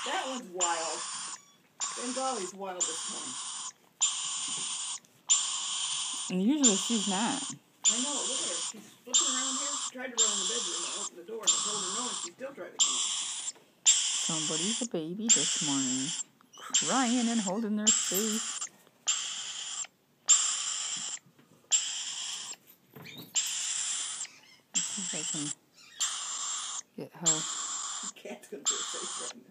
That one's wild. Bengali's wild this morning. And usually she's not. I know, look at her. She's flipping around here. She tried to run in the bedroom and open the door, and I told her no, and she still tried to come in. Somebody's a baby this morning, crying and holding their face. Let's see if I can get her. The cat's going to put her face right in there.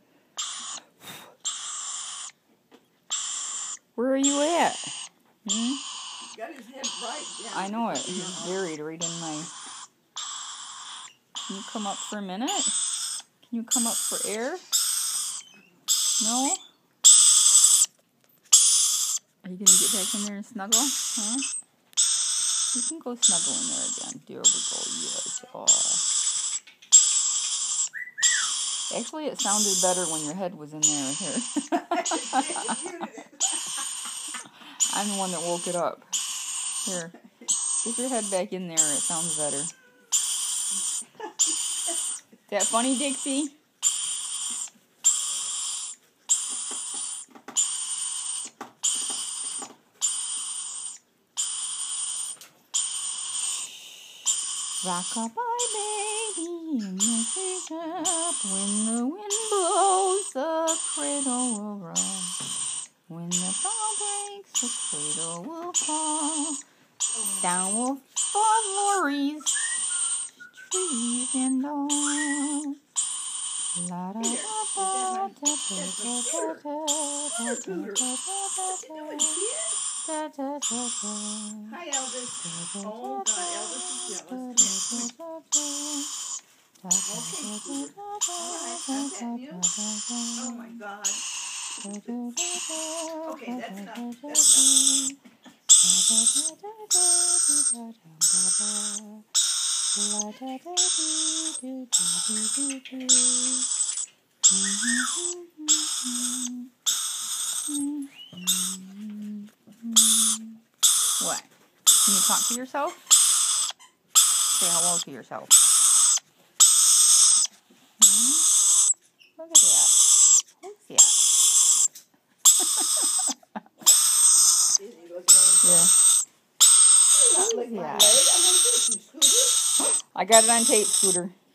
Where are you at? He's got his head right down. I know it. He's buried right in my... Can you come up for a minute? Can you come up for air? No? Are you going to get back in there and snuggle? Huh? You can go snuggle in there again. There we go. Yes. Aw. Actually, it sounded better when your head was in there. Here. I'm the one that woke it up. Here. Get your head back in there. It sounds better. Is that funny, Dixie? Rock-a-bye, baby, in the treetop. When the wind blows, the cradle will roll. When the bough breaks, the cradle will fall. Down will fall Lory's trees and all. La da da da da da da da. Hi, Elvis. Oh, God, Elvis is jealous. Okay, Scooter. All right, I'm petting you. Oh, my God. Okay, that's enough. That's enough. What? Can you talk to yourself? Say hello to yourself. Look at that. Who's that? Yeah. Who's that? I got it on tape, Scooter.